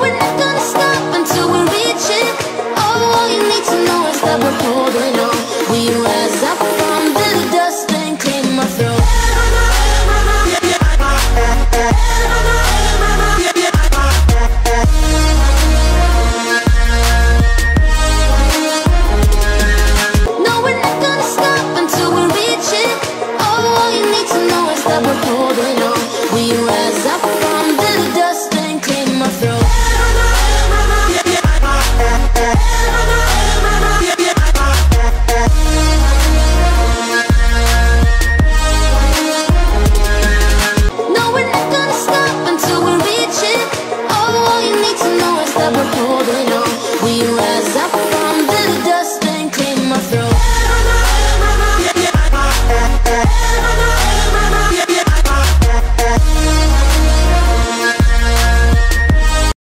we're not gonna stop until we reach it. All you need to know is that we're holding on. We rise up from the dust and clean my throat. No, we're not gonna stop until we reach it. All you need to know is that we're holding on. We rise up from the dust and clean my throat. No, we're not gonna stop until we reach it. All you need to know is that we're holding on.